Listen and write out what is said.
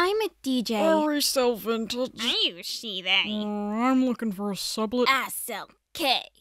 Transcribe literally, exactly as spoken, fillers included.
I'm a D J. I resell vintage. I see that. Uh, I'm looking for a sublet. I sell K.